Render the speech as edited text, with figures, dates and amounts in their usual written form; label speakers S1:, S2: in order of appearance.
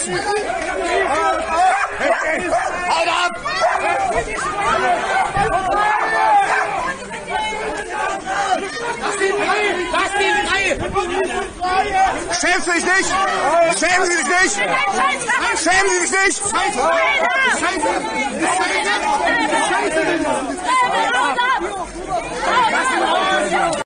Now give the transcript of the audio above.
S1: lassen! Haut ab!
S2: Lass ihn frei!
S1: Schämen Sie sich nicht! Schämen Sie sich nicht! Schämen Sie sich nicht!
S2: Scheiße!